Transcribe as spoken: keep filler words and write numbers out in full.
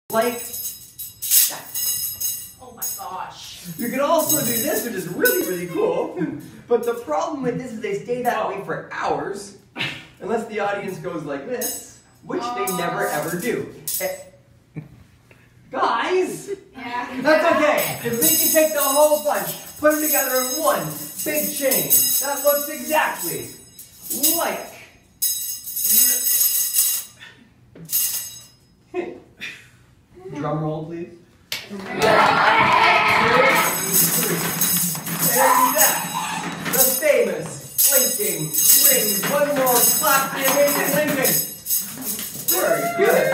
like that. Oh my gosh. You can also do this, which is really, really cool. But the problem with this is they stay that way for hours, unless the audience goes like this, which oh. they never ever do. Guys, yeah. that's okay. If we can take the whole bunch, put them together in one big chain, that looks exactly like. Drum roll, please. And that, the famous blinking ring, one more clap for the amazing Lincoln. Very good.